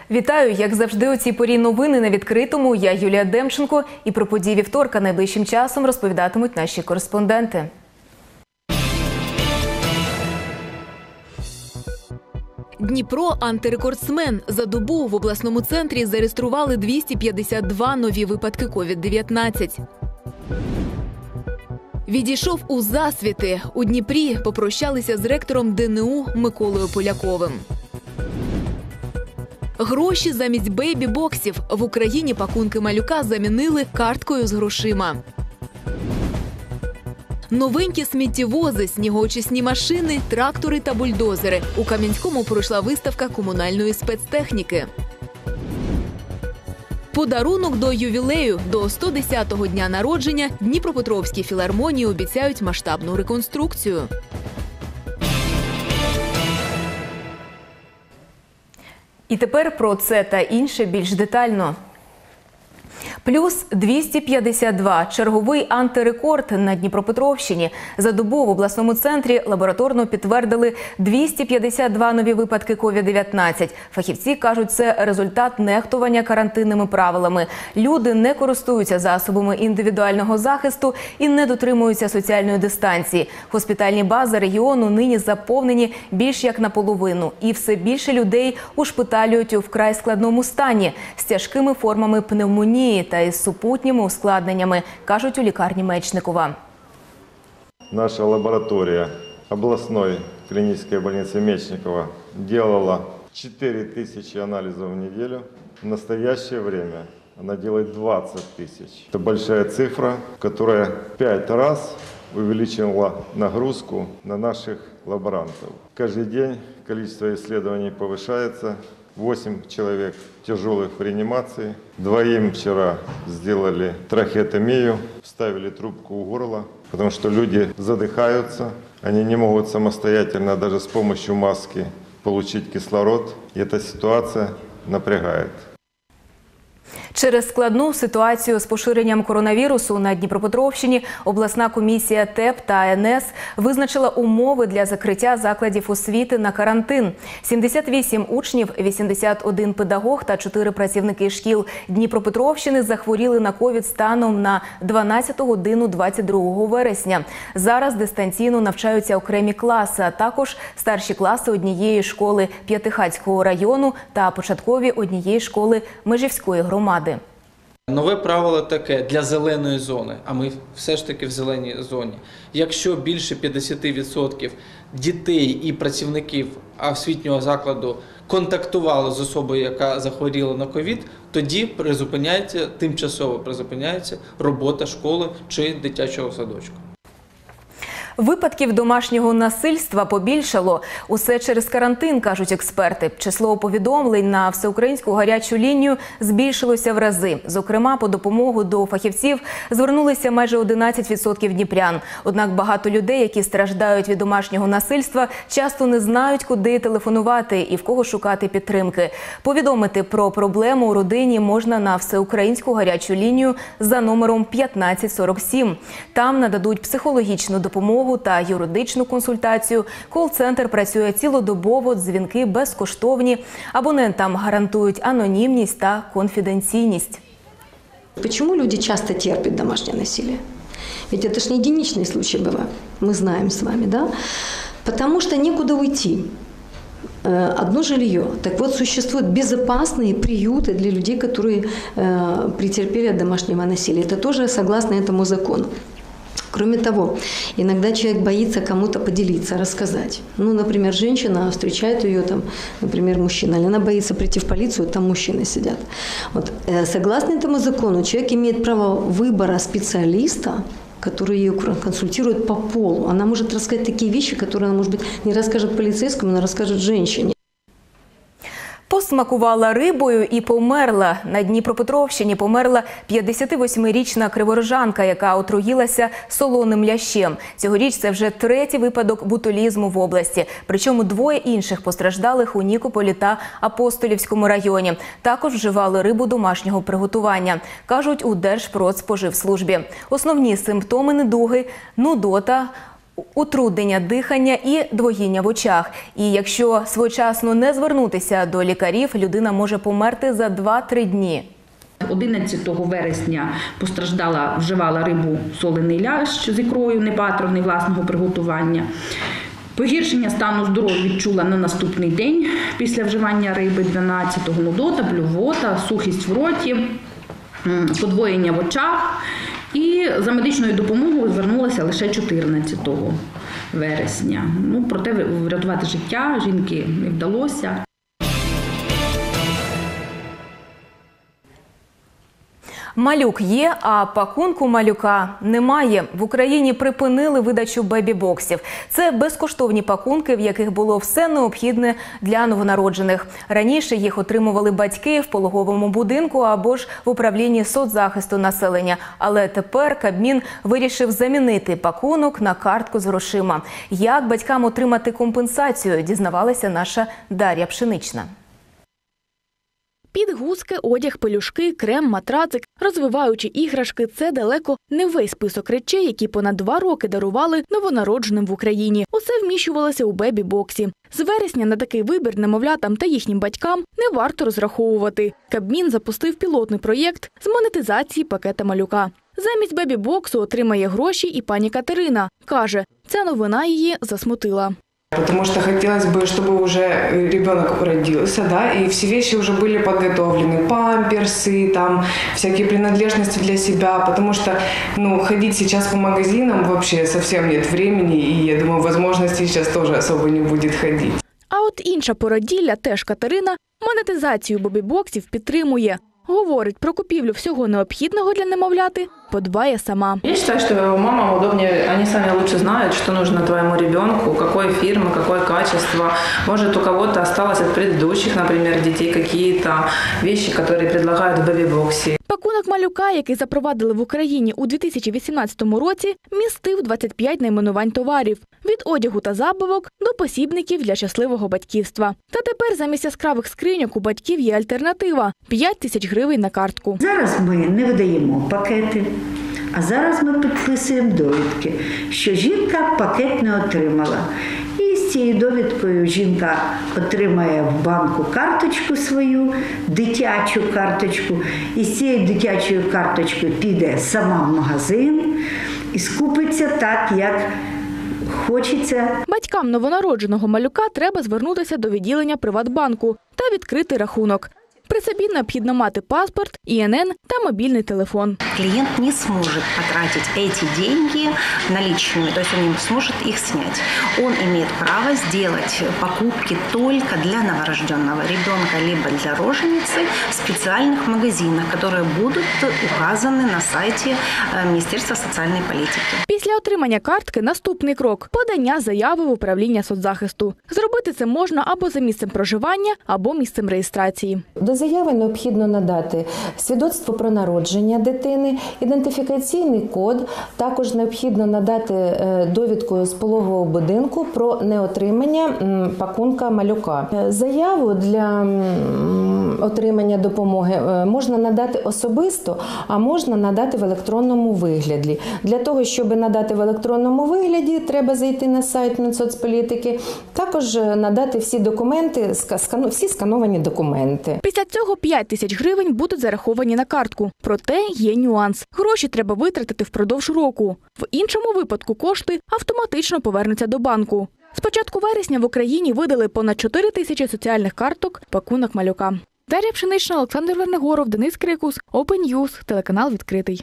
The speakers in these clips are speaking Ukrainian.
Вітаю! Як завжди у цій порі новини на відкритому. Я Юлія Демченко. І про події вівторка найближчим часом розповідатимуть наші кореспонденти. Дніпро – антирекордсмен. За добу в обласному центрі зареєстрували 252 нові випадки COVID-19. Відійшов у засвіти. У Дніпрі попрощалися з ректором ДНУ Миколою Поляковим. Гроші замість бейбі-боксів. В Україні пакунки малюка замінили карткою з грошима. Новенькі сміттєвози, снігоочисні машини, трактори та бульдозери. У Кам'янському пройшла виставка комунальної спецтехніки. Подарунок до ювілею. До 110-го дня народження Дніпропетровській філармонії обіцяють масштабну реконструкцію. І тепер про це та інше більш детально. Плюс 252 – черговий антирекорд на Дніпропетровщині. За добу в обласному центрі лабораторно підтвердили 252 нові випадки COVID-19. Фахівці кажуть, це результат нехтування карантинними правилами. Люди не користуються засобами індивідуального захисту і не дотримуються соціальної дистанції. Госпітальні бази регіону нині заповнені більш як наполовину. І все більше людей ушпиталюють у вкрай складному стані з тяжкими формами пневмонії та із супутніми ускладненнями, кажуть у лікарні Мечникова. Наша лабораторія обласної клінічної больниці Мечникова делала 4000 анализов в неделю. В настоящее время она делает 20 000. Это большая цифра, которая 5 раз увеличила нагрузку на наших лаборантов. Каждый день количество исследований повышается. 8 человек тяжелых в реанимации. 2 вчера сделали трахеотомию, вставили трубку у горла, потому что люди задыхаются, они не могут самостоятельно даже с помощью маски получить кислород. И эта ситуация напрягает. Через складну ситуацію з поширенням коронавірусу на Дніпропетровщині обласна комісія ТЕП та АНС визначила умови для закриття закладів освіти на карантин. 78 учнів, 81 педагог та 4 працівники шкіл Дніпропетровщини захворіли на ковід станом на 12 годину 22 вересня. Зараз дистанційно навчаються окремі класи, а також старші класи однієї школи П'ятихатського району та початкові однієї школи Межівської громади. Нове правило таке для зеленої зони, а ми все ж таки в зеленій зоні. Якщо більше 50% дітей і працівників освітнього закладу контактували з особою, яка захворіла на ковід, тоді тимчасово призупиняється робота школи чи дитячого садочку. Випадків домашнього насильства побільшало. Усе через карантин, кажуть експерти. Число повідомлень на всеукраїнську гарячу лінію збільшилося в рази. Зокрема, по допомогу до фахівців звернулися майже 11% дніпрян. Однак багато людей, які страждають від домашнього насильства, часто не знають, куди телефонувати і в кого шукати підтримки. Повідомити про проблему у родині можна на всеукраїнську гарячу лінію за номером 1547. Там нададуть психологічну допомогу та юридичну консультацію. Кол-центр працює цілодобово, дзвінки безкоштовні. Абонентам гарантують анонімність та конфіденційність. Почему люди часто терпят домашнее насилие? Ведь это ж не единичный случай бывает, мы знаем с вами, да? Потому что некуда уйти. Одно жилье. Так вот, существуют безопасные приюты для людей, которые претерпели от домашнего насилия. Это тоже согласно этому закону. Кроме того, иногда человек боится кому-то поделиться, рассказать. Ну, например, женщина встречает ее, там, например, мужчина, или она боится прийти в полицию, там мужчины сидят. Вот. Согласно этому закону, человек имеет право выбора специалиста, который ее консультирует по полу. Она может рассказать такие вещи, которые она, может быть, не расскажет полицейскому, но расскажет женщине. Посмакувала рибою і померла. На Дніпропетровщині померла 58-річна криворожанка, яка отруїлася солоним лящем. Цьогоріч це вже 3-й випадок ботулізму в області. Причому 2 інших постраждалих у Нікополі та Апостолівському районі. Також вживали рибу домашнього приготування, кажуть у Держпродспоживслужбі. Основні симптоми недуги – нудота, утруднення дихання і двоїння в очах. І якщо своєчасно не звернутися до лікарів, людина може померти за 2-3 дні. 11 вересня постраждала, вживала рибу солений лящ з ікрою непатровний власного приготування. Погіршення стану здоров'я відчула на наступний день після вживання риби 12-го, нудота, блювота, сухість в роті, подвоєння в очах. І за медичною допомогою звернулася лише 14 вересня. Проте врятувати життя жінки не вдалося. Малюк є, а пакунку малюка немає. В Україні припинили видачу бебі-боксів. Це безкоштовні пакунки, в яких було все необхідне для новонароджених. Раніше їх отримували батьки в пологовому будинку або ж в управлінні соцзахисту населення. Але тепер Кабмін вирішив замінити пакунок на картку з грошима. Як батькам отримати компенсацію, дізнавалася наша Дар'я Пшенична. Підгузки, одяг, пелюшки, крем, матрацик, розвиваючі іграшки – це далеко не весь список речей, які понад 2 роки дарували новонародженим в Україні. Усе вміщувалося у бебі-боксі. З вересня на такий вибір немовлятам та їхнім батькам не варто розраховувати. Кабмін запустив пілотний проєкт з монетизації пакета малюка. Замість бебі-боксу отримає гроші і пані Катерина. Каже, ця новина її засмутила. Потому что хотелось бы, чтобы уже ребенок родился, да, и все вещи уже были подготовлены, памперсы, там, всякие принадлежности для себя, потому что, ходить сейчас по магазинам вообще совсем нет времени, и, я думаю, возможности сейчас тоже особо не будет ходить. А от інша породілля, теж Катерина, монетизацію бебі-боксів підтримує. Говорить, про купівлю всього необхідного для немовляти подбає сама. Я считаю, что мамам удобнее, они сами лучше знают, что нужно твоему ребенку, какой фирмы, какое качество. Может, у кого-то осталось от предыдущих, например, детей какие-то вещи, которые предлагают в бебі-боксі. Пакунок малюка, який запровадили в Україні у 2018 році, містив 25 найменувань товарів – від одягу та забавок до посібників для щасливого батьківства. Та тепер замість яскравих скриньок у батьків є альтернатива – 5 тисяч гривень на картку. Зараз ми не видаємо пакети, а зараз ми підписуємо довідки, що жінка пакет не отримала. І з цією довідкою жінка отримає в банку карточку свою, дитячу карточку. І з цією дитячою карточкою піде сама в магазин і скупиться так, як хочеться. Батькам новонародженого малюка треба звернутися до відділення Приватбанку та відкрити рахунок. При собі необхідно мати паспорт, ІНН та мобільний телефон. Клиент не сможет потратить эти деньги наличными, то есть он не сможет их снять. Он имеет право сделать покупки только для новорожденного ребенка, либо для роженицы в специальных магазинах, которые будут указаны на сайте Министерства социальной политики. Після отримання картки наступний крок – подання заяви в управління соцзахисту. Зробити це можна або за місцем проживання, або місцем реєстрації. До заяви необхідно надати свідоцтво про народження дитини, ідентифікаційний код, також необхідно надати довідку з пологового будинку про неотримання пакунка малюка. Заяву для отримання допомоги можна надати особисто, а можна надати в електронному вигляді. Для того, щоб надати в електронному вигляді, треба зайти на сайт Мінсоцполітики, також надати всі документи, всі скановані документи. Після цього 5 тисяч гривень будуть зараховані на картку. Проте є нюанс. Гроші треба витратити впродовж року. В іншому випадку кошти автоматично повернуться до банку. З початку вересня в Україні видали понад 4 тисячі соціальних карток «Пакунок малюка». Дар'я Пшенична, Олександр Вернигоров, Денис Крикус, Open News, телеканал «Відкритий».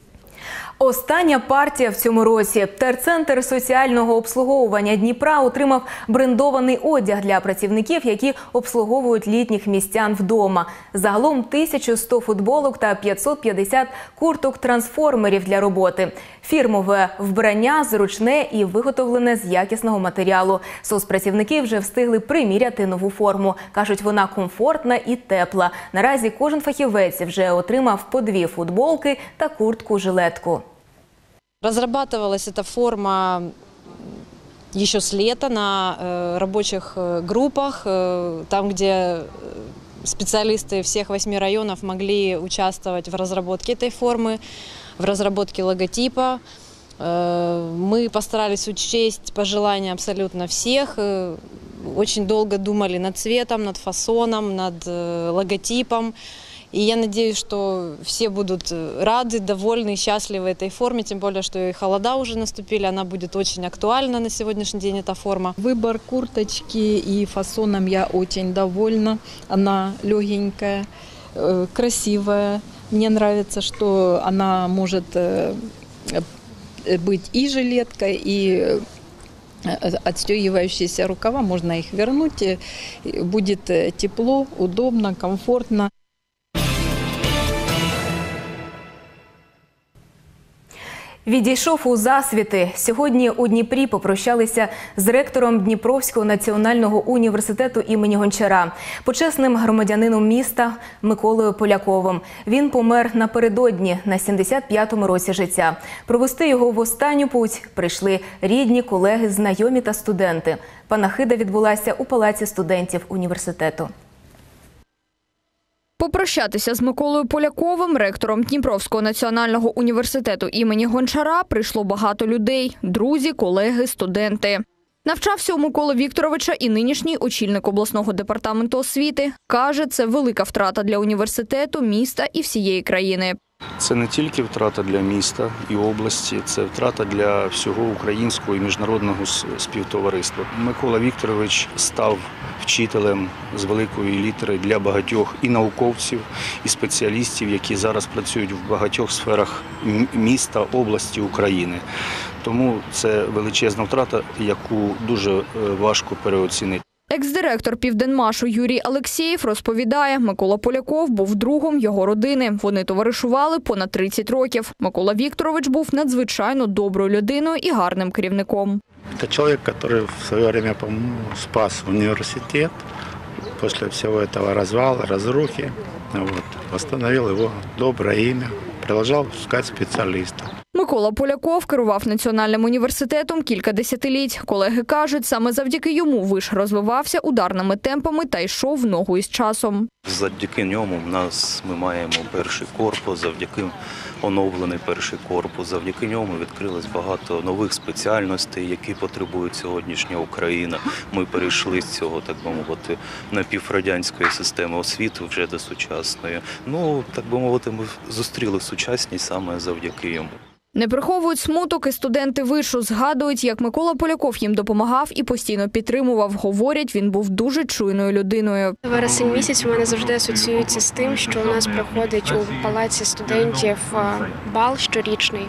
Остання партія в цьому році. Терцентр соціального обслуговування Дніпра отримав брендований одяг для працівників, які обслуговують літніх містян вдома. Загалом 1100 футболок та 550 курток-трансформерів для роботи. Фірмове вбрання зручне і виготовлене з якісного матеріалу. Соцпрацівники вже встигли приміряти нову форму. Кажуть, вона комфортна і тепла. Наразі кожен фахівець вже отримав по 2 футболки та куртку-жилетку. Разрабатывалась эта форма еще с лета на рабочих группах, там, где специалисты всех 8 районов могли участвовать в разработке этой формы, в разработке логотипа. Мы постарались учесть пожелания абсолютно всех. Очень долго думали над цветом, над фасоном, над логотипом. И я надеюсь, что все будут рады, довольны, счастливы этой форме, тем более, что и холода уже наступили, она будет очень актуальна на сегодняшний день, эта форма. Выбор курточки и фасоном я очень довольна. Она легенькая, красивая. Мне нравится, что она может быть и жилеткой, и отстегивающиеся рукава. Можно их вернуть. Будет тепло, удобно, комфортно. Відійшов у засвіти. Сьогодні у Дніпрі попрощалися з ректором Дніпровського національного університету імені Гончара, почесним громадянином міста Миколою Поляковим. Він помер напередодні, на 75-му році життя. Провести його в останню путь прийшли рідні, колеги, знайомі та студенти. Панахида відбулася у Палаці студентів університету. Попрощатися з Миколою Поляковим, ректором Дніпровського національного університету імені Гончара, прийшло багато людей – друзі, колеги, студенти. Навчався у Миколи Вікторовича і нинішній очільник обласного департаменту освіти. Каже, це велика втрата для університету, міста і всієї країни. Це не тільки втрата для міста і області, це втрата для всього українського і міжнародного співтовариства. Микола Вікторович став вчителем з великої літери для багатьох і науковців, і спеціалістів, які зараз працюють в багатьох сферах міста, області, України. Тому це величезна втрата, яку дуже важко переоцінити. Екс-директор «Південмашу» Юрій Алексєєв розповідає, Микола Поляков був другом його родини. Вони товаришували понад 30 років. Микола Вікторович був надзвичайно доброю людиною і гарним керівником. Це чоловік, який в своє час, по-моєму, спас університет після всього цього розвалу, розрухи. Восстановив його добре ім'я, продовжував шукати спеціалістів. Микола Поляков керував Національним університетом кілька десятиліть. Колеги кажуть, саме завдяки йому виш розвивався ударними темпами та йшов в ногу із часом. Завдяки ньому ми маємо перший корпус, завдяки оновлений перший корпус, завдяки ньому відкрилось багато нових спеціальностей, які потребує сьогоднішня Україна. Ми перейшли з цього, так би мовити, напіврадянської системи освіти вже до сучасної. Так би мовити, ми зустріли сучасність саме завдяки йому. Не приховують смуток і студенти вишу. Згадують, як Микола Поляков їм допомагав і постійно підтримував. Говорять, він був дуже чуйною людиною. Вересень місяць у мене завжди асоціюється з тим, що у нас проходить у Палаці студентів бал щорічний.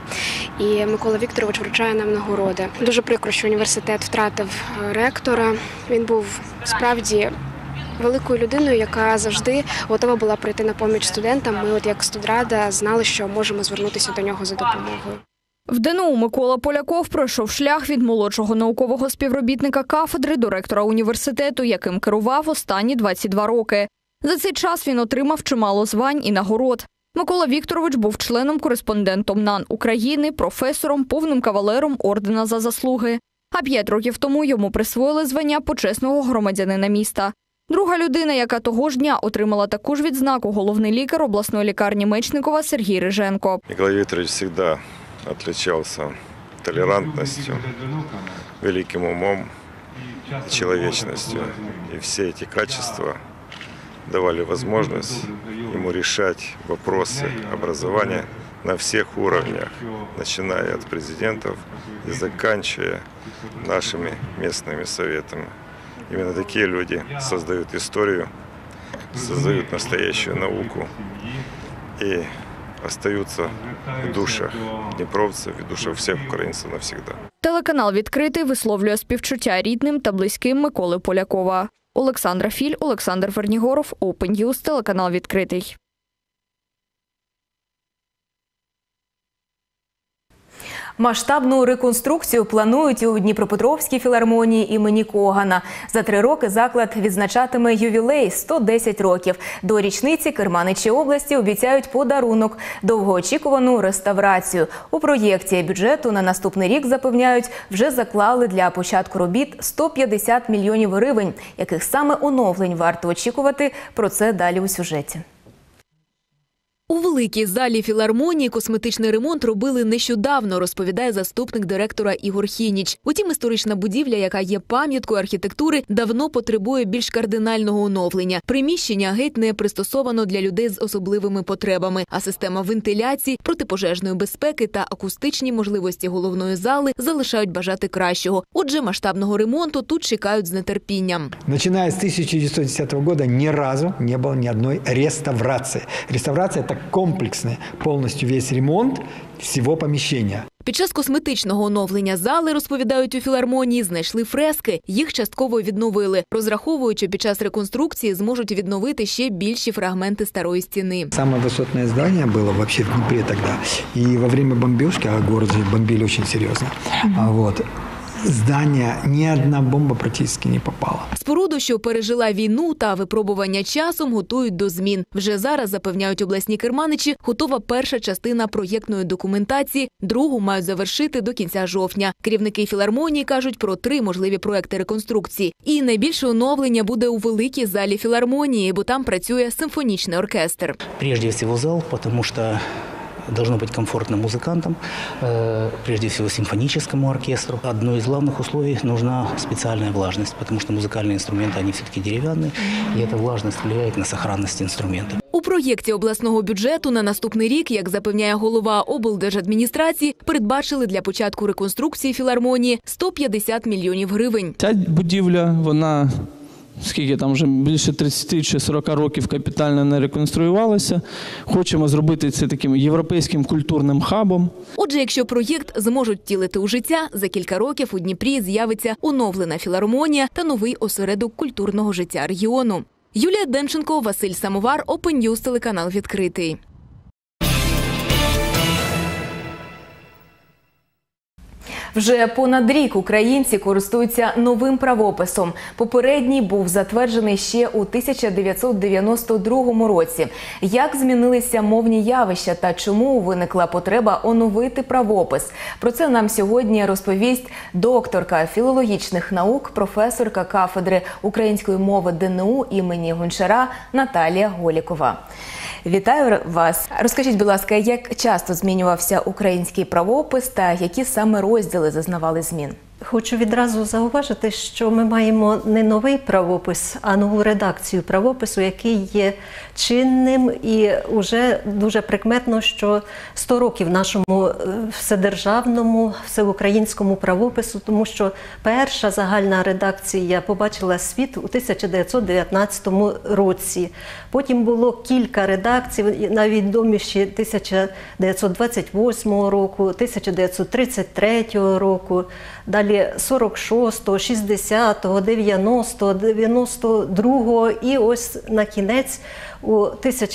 І Микола Вікторович вручає нам нагороди. Дуже прикро, що університет втратив ректора. Він був справді великою людиною, яка завжди готова була прийти на поміч студентам. Ми, як студрада, знали, що можемо звернутися до нього за допомогою. В ДНУ Микола Поляков пройшов шлях від молодшого наукового співробітника кафедри до ректора університету, яким керував останні 22 роки. За цей час він отримав чимало звань і нагород. Микола Вікторович був членом-кореспондентом НАН України, професором, повним кавалером ордена за заслуги. А 5 років тому йому присвоїли звання почесного громадянина міста. Друга людина, яка того ж дня отримала таку ж відзнаку, головний лікар обласної лікарні Мечникова Сергій Риженко. Микола Вікторович завжди відрізнявся толерантністю, великим умом, человечностью. И все эти качества давали возможность ему решать вопросы образования на всех уровнях, начиная от президентов и заканчивая нашими местными советами. Именно такие люди создают историю, создают настоящую науку и остаются в душах дніпровців, в душах всіх українців навсегда. Телеканал «Відкритий» висловлює співчуття рідним та близьким Миколи Полякова. Олександра Філь, Олександр Вернігоров, Open News, телеканал «Відкритий». Масштабну реконструкцію планують у Дніпропетровській філармонії імені Когана. За 3 роки заклад відзначатиме ювілей – 110 років. До річниці керманичі області обіцяють подарунок – довгоочікувану реставрацію. У проєкті бюджету на наступний рік, запевняють, вже заклали для початку робіт 150 мільйонів гривень. Яких саме оновлень варто очікувати – про це далі у сюжеті. У великій залі філармонії косметичний ремонт робили нещодавно, розповідає заступник директора Ігор Хініч. Утім, історична будівля, яка є пам'яткою архітектури, давно потребує більш кардинального оновлення. Приміщення геть не пристосовано для людей з особливими потребами, а система вентиляції, протипожежної безпеки та акустичні можливості головної зали залишають бажати кращого. Отже, масштабного ремонту тут чекають з нетерпінням. Начиная с 1910 года ни разу не было ни одной реставрации. Реставрация – это комплексный, полностью весь ремонт всего помещения. Під час косметичного оновлення зали, розповідають у філармонії, знайшли фрески. Їх частково відновили. Розраховують, що під час реконструкції зможуть відновити ще більші фрагменти старої стіни. Самое высотное здание было вообще в Днепре тогда. И во время бомбежки, а город же бомбили очень серьезно, здання ні одна бомба практично не попала. Споруду, що пережила війну та випробування часом, готують до змін. Вже зараз, запевняють обласні керманичі, готова перша частина проєктної документації, другу мають завершити до кінця жовтня. Керівники філармонії кажуть про 3 можливі проекти реконструкції. І найбільше оновлення буде у великій залі філармонії, бо там працює симфонічний оркестр. Прежде всего зал, потому что должно быть комфортно музыкантам, прежде всего симфоническому оркестру. Одно из главных условий – нужна специальная влажность, потому что музыкальные инструменты, они все-таки деревянные, и эта влажность влияет на сохранность инструмента. У проєкті обласного бюджету на наступний рік, як запевняє голова облдержадміністрації, передбачили для початку реконструкції філармонії 150 мільйонів гривень. Ця будівля, вона... Скільки там вже більше 30 чи 40 років капітально не реконструювалася. Хочемо зробити це таким європейським культурним хабом. Отже, якщо проєкт зможуть втілити у життя, за кілька років у Дніпрі з'явиться оновлена філармонія та новий осередок культурного життя регіону. Юлія Демченко, Василь Самовар, Open News, телеканал «Відкритий». Вже понад рік українці користуються новим правописом. Попередній був затверджений ще у 1992 році. Як змінилися мовні явища та чому виникла потреба оновити правопис? Про це нам сьогодні розповість докторка філологічних наук, професорка кафедри української мови ДНУ імені Гончара Наталія Голікова. Вітаю вас. Розкажіть, будь ласка, як часто змінювався український правопис та які саме розділи зазнавали змін? Хочу відразу зауважити, що ми маємо не новий правопис, а нову редакцію правопису, який є чинним, і вже дуже прикметно, що 100 років нашому вседержавному, всеукраїнському правопису, тому що перша загальна редакція побачила світ у 1919 році. Потім було кілька редакцій, найвідоміші 1928 року, 1933 року, далі 46-го, 60-го, 90-го, 92-го і ось на кінець у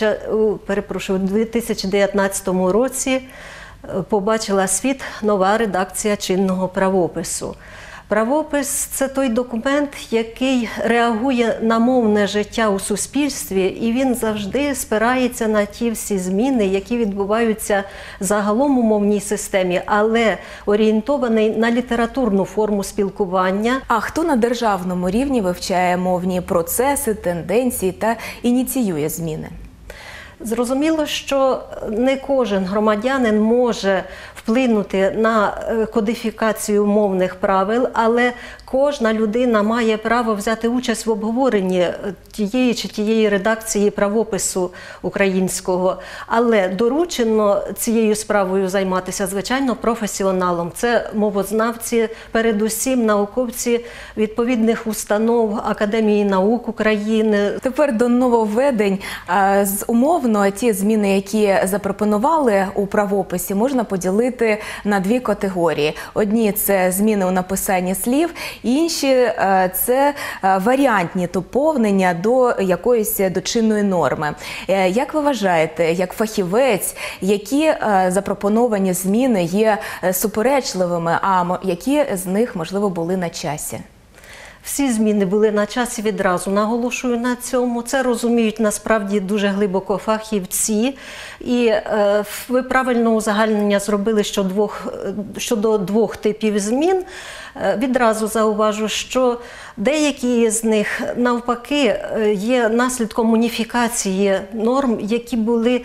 2019 році побачила світ нова редакція чинного правопису. Правопис – це той документ, який реагує на мовне життя у суспільстві, і він завжди спирається на ті всі зміни, які відбуваються загалом у мовній системі, але орієнтований на літературну форму спілкування. А хто на державному рівні вивчає мовні процеси, тенденції та ініціює зміни? Зрозуміло, що не кожен громадянин може вплинути на кодифікацію мовних правил, але кожна людина має право взяти участь в обговоренні тієї чи тієї редакції правопису українського. Але доручено цією справою займатися, звичайно, професіоналом. Це мовознавці, передусім науковці відповідних установ Академії наук України. Тепер до нововведень. Умовно, ті зміни, які запропонували у правописі, можна поділити на 2 категорії. Одні – це зміни у написанні слів, інші – це варіантні доповнення до якоїсь дочинної норми. Як ви вважаєте, як фахівець, які запропоновані зміни є суперечливими, а які з них, можливо, були на часі? Всі зміни були на часі відразу, наголошую на цьому. Це розуміють насправді дуже глибоко фахівці. І ви правильно узагальнення зробили щодо 2 типів змін. Відразу зауважу, що деякі з них навпаки є наслідком уніфікації норм, які були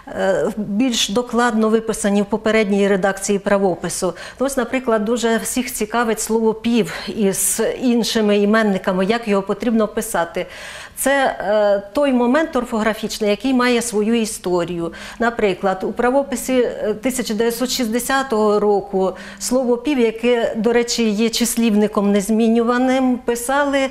більш докладно виписані в попередній редакції правопису. Ось, наприклад, дуже всіх цікавить слово «пів» із іншими іменниками, як його потрібно писати. Це той момент орфографічний, який має свою історію. Наприклад, у правописі 1960 року слово «пів», яке, до речі, є числівником незмінюваним, писали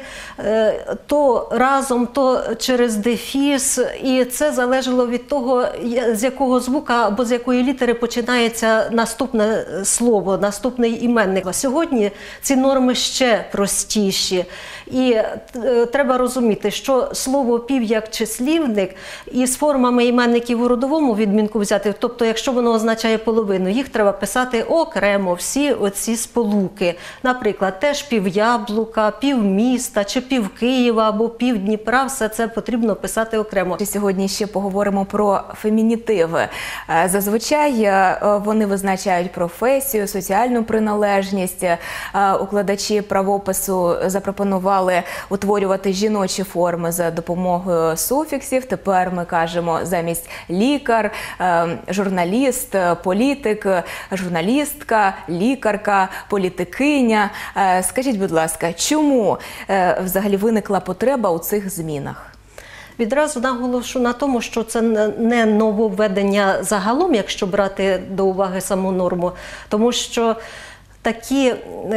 то разом, то через дефіс, і це залежало від того, з якого звука або з якої літери починається наступне слово, наступний іменник. Сьогодні ці норми ще простіші. І треба розуміти, що слово «пів» як числівник із формами іменників у родовому відмінку взяти, тобто якщо воно означає половину, їх треба писати окремо, всі оці сполуки. Наприклад, теж «пів яблука», «пів міста» чи «пів Києва» або «пів Дніпра», все це потрібно писати окремо. Сьогодні ще поговоримо про фемінітиви. Зазвичай вони визначають професію, соціальну приналежність. Укладачі правопису запропонували утворювати жіночі форми за допомогою суфіксів. Тепер ми кажемо замість лікар, журналіст, політик, журналістка, лікарка, політикиня. Скажіть, будь ласка, чому взагалі виникла потреба у цих змінах? Відразу наголошу на тому, що це не нововведення загалом, якщо брати до уваги саму норму, тому що такі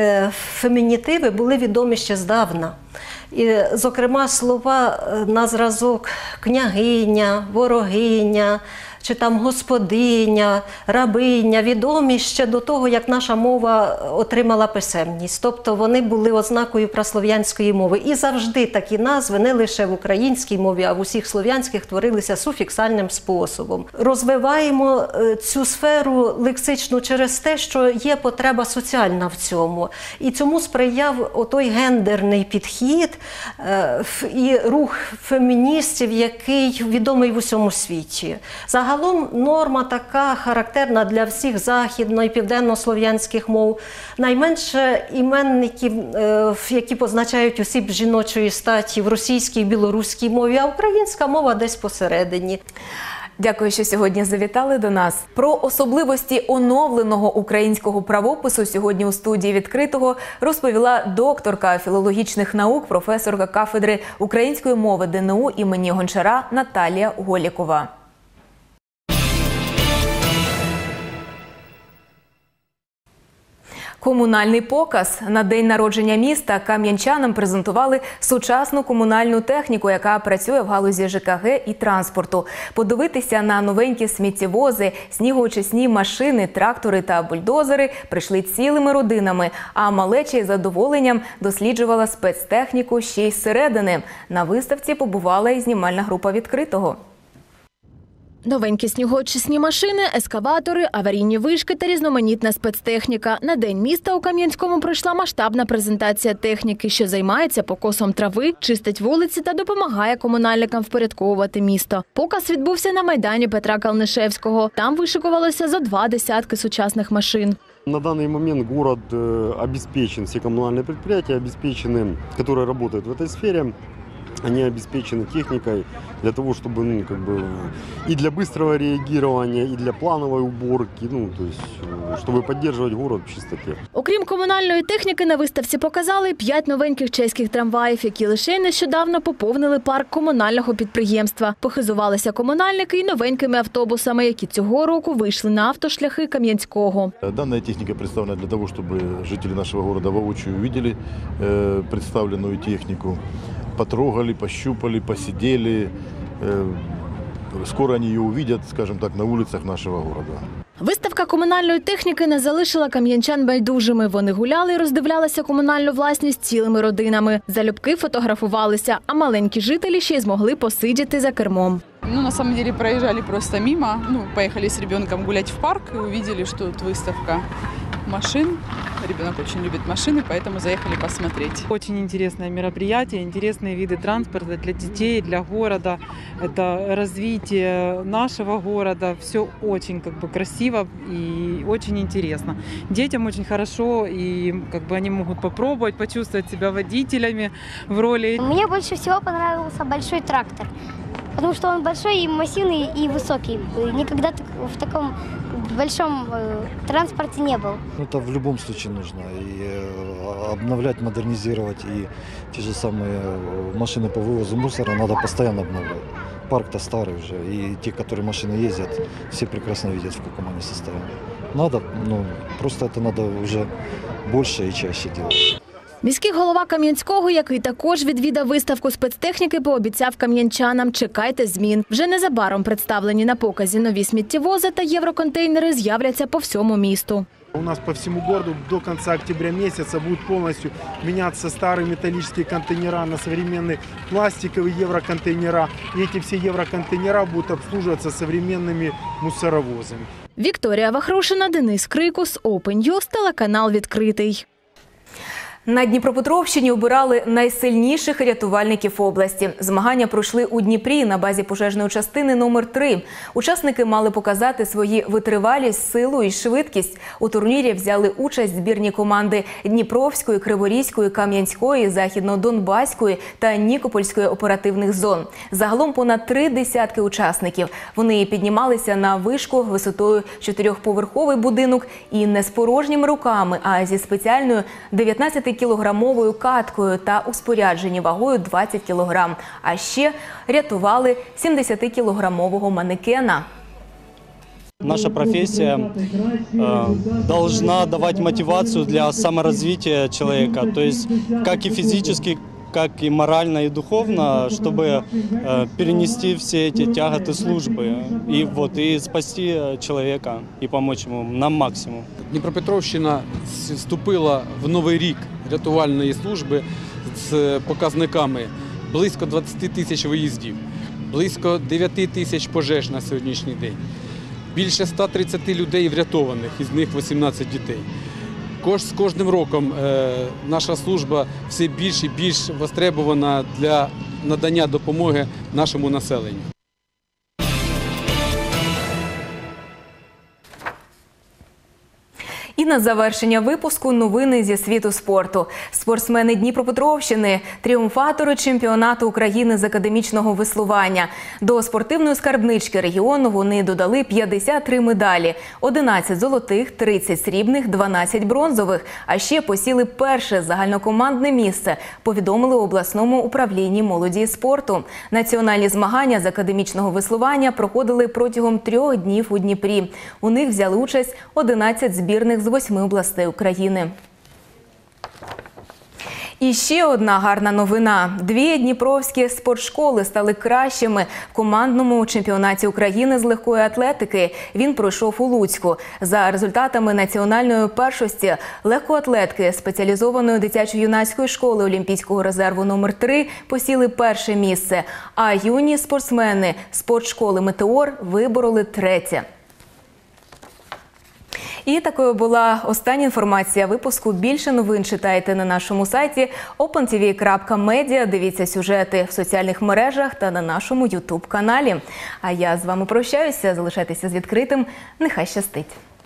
фемінітиви були відомі ще здавна. І, зокрема, слова на зразок княгиня, ворогиня, чи там господиня, рабиня відомі ще до того, як наша мова отримала писемність. Тобто вони були ознакою праслов'янської мови. І завжди такі назви, не лише в українській мові, а в усіх слов'янських, творилися суфіксальним способом. Розвиваємо цю сферу лексичну через те, що є потреба соціальна в цьому. І цьому сприяв отой гендерний підхід і рух феміністів, який відомий в усьому світі. Загалом норма така характерна для всіх західно- і південнослов'янських мов. Найменше іменників, які позначають осіб жіночої статі в російській і білоруській мові, а українська мова десь посередині. Дякую, що сьогодні завітали до нас. Про особливості оновленого українського правопису сьогодні у студії «Відкритого» розповіла докторка філологічних наук, професорка кафедри української мови ДНУ імені Гончара Наталія Голікова. Комунальний показ. На день народження міста кам'янчанам презентували сучасну комунальну техніку, яка працює в галузі ЖКГ і транспорту. Подивитися на новенькі сміттєвози, снігоочисні машини, трактори та бульдозери прийшли цілими родинами, а малеча із задоволенням досліджувала спецтехніку ще й зсередини. На виставці побувала і знімальна група «Відкритого». Новенькі снігоочисні машини, ескаватори, аварійні вишки та різноманітна спецтехніка. На День міста у Кам'янському пройшла масштабна презентація техніки, що займається покосом трави, чистить вулиці та допомагає комунальникам впорядковувати місто. Показ відбувся на майдані Петра Калнишевського. Там вишикувалося зо 2 десятки сучасних машин. На данный момент город обеспечен, все коммунальные предприятия обеспечены, которые работают в этой сфере. Они обеспечены техникой для того, чтобы и для быстрого реагирования, и для плановой уборки, то есть, чтобы поддерживать город в чистоте. Окрім комунальної техніки, на виставці показали 5 новеньких чеських трамваїв, які лише нещодавно поповнили парк комунального підприємства. Похизувалися комунальники і новенькими автобусами, які цього року вийшли на автошляхи Кам'янського. Данная техника представлена для того, чтобы жители нашего города воочию увидели представленную технику. Потрогали, пощупали, посидели. Скоро они ее увидят, скажем так, на улицах нашего города. Виставка комунальної техніки не залишила кам'янчан байдужими. Вони гуляли і роздивлялися комунальну власність цілими родинами. Залюбки фотографувалися, а маленькі жителі ще й змогли посидіти за кермом. На самом деле проезжали просто мимо, поехали с ребенком гулять в парк и увидели, что тут выставка машин. Ребенок очень любит машины, поэтому заехали посмотреть. Очень интересное мероприятие, интересные виды транспорта для детей, для города. Это развитие нашего города. Все очень красиво и очень интересно. Детям очень хорошо, и они могут попробовать, почувствовать себя водителями в роли. Мне больше всего понравился большой трактор. потому что он большой и массивный и высокий. Никогда в таком большом транспорте не был. Это в любом случае нужно. И обновлять, модернизировать. И те же самые машины по вывозу мусора надо постоянно обновлять. Парк-то старый уже. И те, которые машины ездят, все прекрасно видят, в каком они состоянии. Надо, просто это надо уже больше и чаще делать. Міський голова Кам'янського, який також відвідав виставку спецтехніки, пообіцяв кам'янчанам – чекайте змін. Вже незабаром представлені на показі нові сміттєвози та євроконтейнери з'являться по всьому місту. У нас по всему городу до конца октября месяца будут полностью меняться старые металлические контейнера на современные пластиковые евроконтейнера. И эти все евроконтейнера будут обслуживаться современными мусоровозами. Вікторія Вахрушина, Денис Крикус, Open News, телеканал «Відкритий». На Дніпропетровщині обирали найсильніших рятувальників області. Змагання пройшли у Дніпрі на базі пожежної частини номер 3. Учасники мали показати свої витривалість, силу і швидкість. У турнірі взяли участь збірні команди Дніпровської, Криворізької, Кам'янської, Західно-Донбаської та Нікопольської оперативних зон. Загалом понад 3 десятки учасників. Вони піднімалися на вишку висотою 4-поверховий будинок і не з порожніми руками, а зі спеціальною 19-кілограмовою каткою та у спорядженні вагою 20 кілограм. А ще рятували 70-кілограмового манекена. Наша профессия должна давать мотивацию для саморазвития человека, то есть как и физически, как и морально и духовно, чтобы перенести все эти тяготы службы и спасти человека и помочь ему на максимум. Дніпропетровщина вступила в новий рік рятувальної служби з показниками близько 20 тисяч виїздів, близько 9 тисяч пожеж на сьогоднішній день, більше 130 людей врятованих, із них 18 дітей. З кожним роком наша служба все більш і більш востребована для надання допомоги нашому населенню. І на завершення випуску новини зі світу спорту. Спортсмени Дніпропетровщини – тріумфатори чемпіонату України з академічного веслування. До спортивної скарбнички регіону вони додали 53 медалі – 11 золотих, 30 срібних, 12 бронзових. А ще посіли перше загальнокомандне місце, повідомили у обласному управлінні молоді і спорту. Національні змагання з академічного веслування проходили протягом 3 днів у Дніпрі. У них взяли участь 11 збірних з 8 областей України. І ще одна гарна новина. 2 дніпровські спортшколи стали кращими в командному чемпіонаті України з легкої атлетики. Він пройшов у Луцьку. За результатами національної першості легкоатлетки спеціалізованої дитячо-юнацької школи Олімпійського резерву номер 3 посіли перше місце, а юні спортсмени спортшколи «Метеор» вибороли третє. І такою була остання інформація випуску. Більше новин читайте на нашому сайті opentv.media. Дивіться сюжети в соціальних мережах та на нашому YouTube-каналі. А я з вами прощаюся. Залишайтеся з відкритим. Нехай щастить!